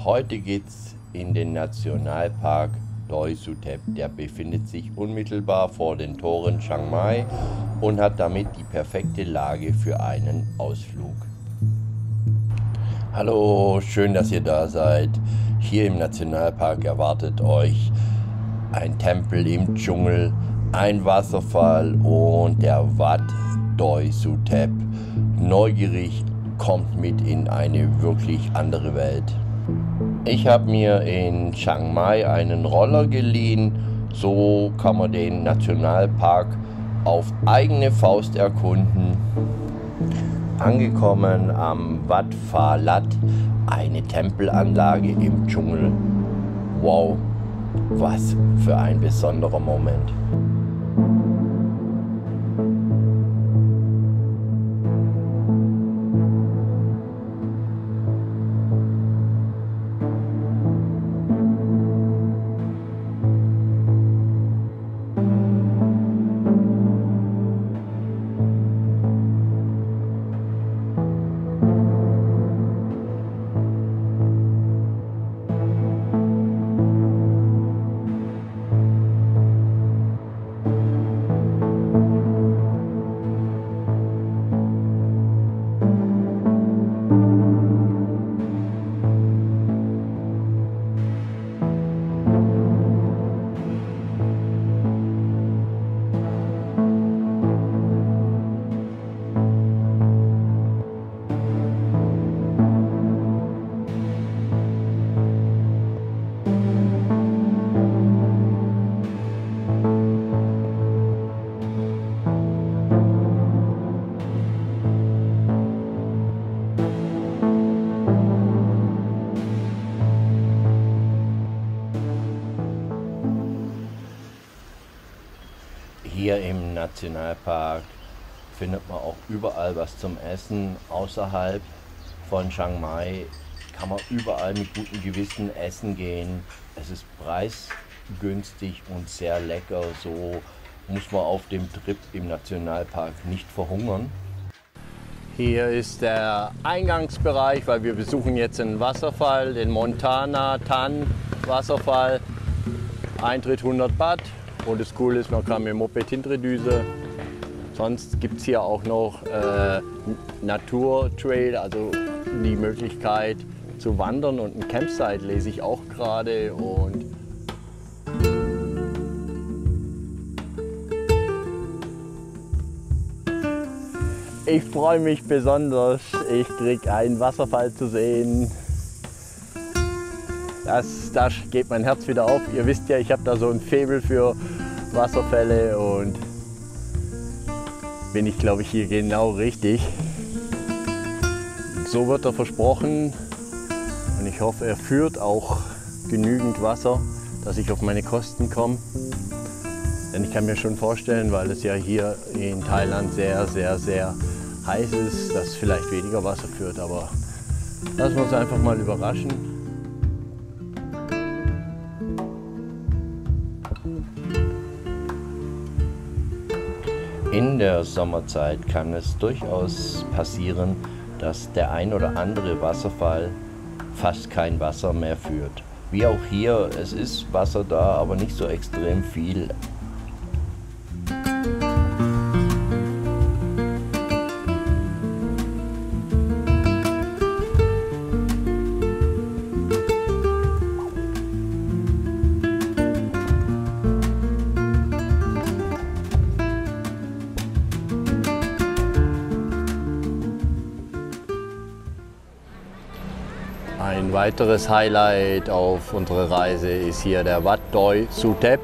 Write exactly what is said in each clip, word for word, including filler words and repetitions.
Heute geht's in den Nationalpark Doi Suthep. Der befindet sich unmittelbar vor den Toren Chiang Mai und hat damit die perfekte Lage für einen Ausflug. Hallo, schön, dass ihr da seid. Hier im Nationalpark erwartet euch ein Tempel im Dschungel, ein Wasserfall und der Wat Doi Suthep. Neugierig kommt mit in eine wirklich andere Welt. Ich habe mir in Chiang Mai einen Roller geliehen, so kann man den Nationalpark auf eigene Faust erkunden. Angekommen am Wat Pha Lat, eine Tempelanlage im Dschungel. Wow, was für ein besonderer Moment. Hier im Nationalpark findet man auch überall was zum Essen. Außerhalb von Chiang Mai kann man überall mit gutem Gewissen essen gehen. Es ist preisgünstig und sehr lecker. So muss man auf dem Trip im Nationalpark nicht verhungern. Hier ist der Eingangsbereich, weil wir besuchen jetzt einen Wasserfall, den Montana Tan Wasserfall. Eintritt hundert Baht. Und das Coole ist, man kann mit dem Moped hinterdüsen. Sonst gibt es hier auch noch äh, Naturtrail, also die Möglichkeit zu wandern, und ein Campsite lese ich auch gerade. Und ich freue mich besonders, ich kriege einen Wasserfall zu sehen. Das, da geht mein Herz wieder auf. Ihr wisst ja, ich habe da so ein Faible für Wasserfälle und bin ich, glaube ich, hier genau richtig. So wird er versprochen und ich hoffe, er führt auch genügend Wasser, dass ich auf meine Kosten komme. Denn ich kann mir schon vorstellen, weil es ja hier in Thailand sehr, sehr, sehr heiß ist, dass vielleicht weniger Wasser führt. Aber lassen wir uns einfach mal überraschen. In der Sommerzeit kann es durchaus passieren, dass der ein oder andere Wasserfall fast kein Wasser mehr führt. Wie auch hier, es ist Wasser da, aber nicht so extrem viel. Ein weiteres Highlight auf unserer Reise ist hier der Wat Doi Suthep.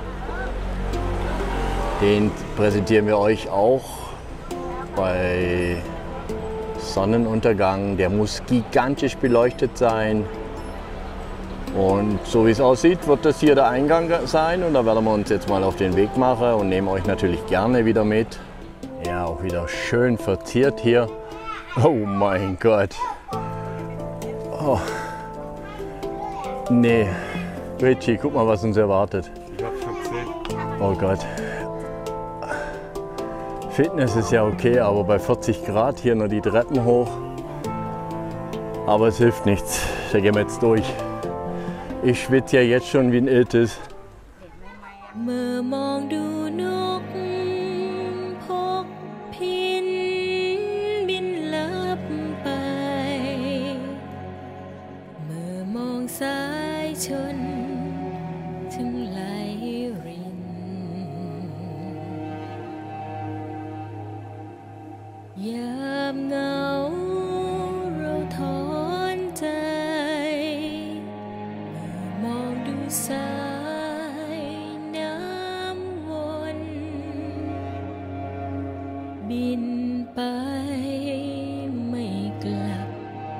Den präsentieren wir euch auch bei Sonnenuntergang. Der muss gigantisch beleuchtet sein. Und so wie es aussieht, wird das hier der Eingang sein. Und da werden wir uns jetzt mal auf den Weg machen und nehmen euch natürlich gerne wieder mit. Ja, auch wieder schön verziert hier. Oh mein Gott. Oh. Nee, Richie, guck mal, was uns erwartet. Ich hab's schon gesehen. Oh Gott. Fitness ist ja okay, aber bei vierzig Grad hier nur die Treppen hoch. Aber es hilft nichts. da gehen wir jetzt durch. Ich schwitze ja jetzt schon wie ein Iltis. เมื่อมองดูนกพกพินบินลับไปเมื่อมองสายชนถึงไหลรินยามเหงาเราถอนใจเมื่อมองดูสายน้ำวนบินไปไม่กลับ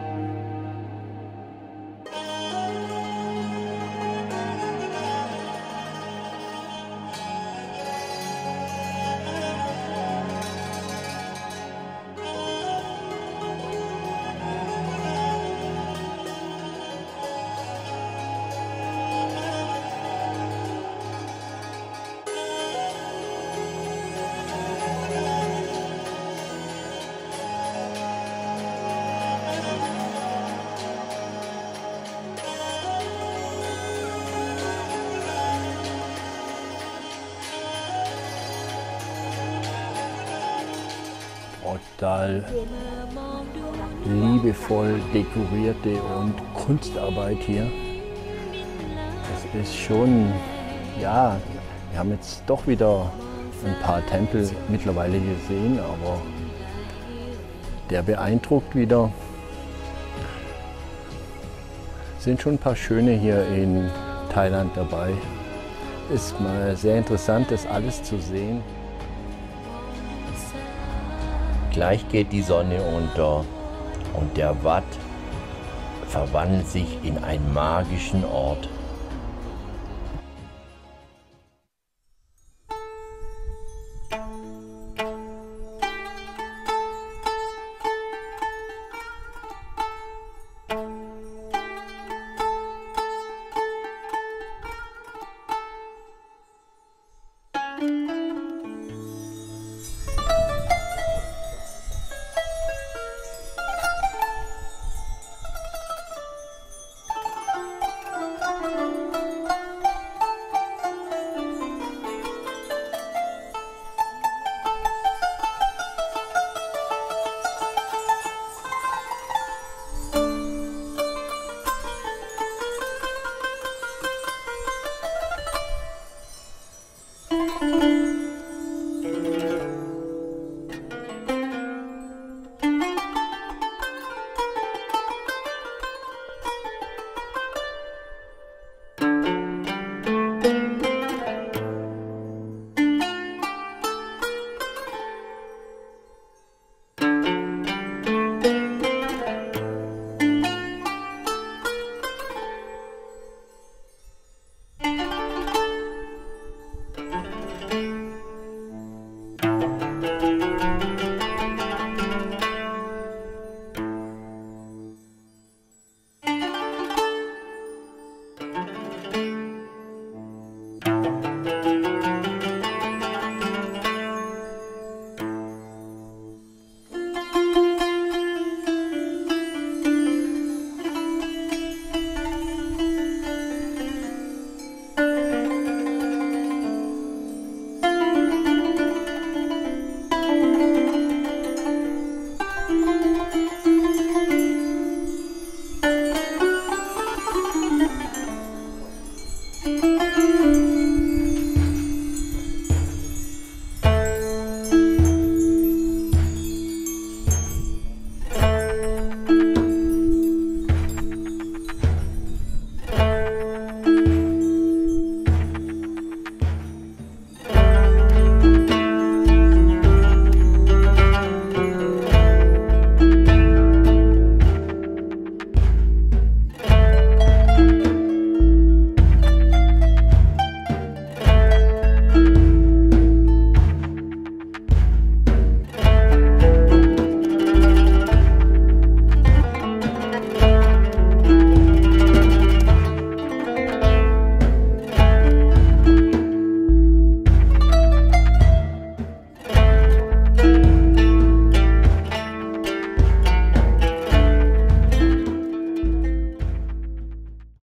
Total liebevoll dekorierte und Kunstarbeit hier. Das ist schon, ja, wir haben jetzt doch wieder ein paar Tempel mittlerweile gesehen, aber der beeindruckt wieder. Es sind schon ein paar schöne hier in Thailand dabei. Ist mal sehr interessant, das alles zu sehen. Gleich geht die Sonne unter und der Wat verwandelt sich in einen magischen Ort.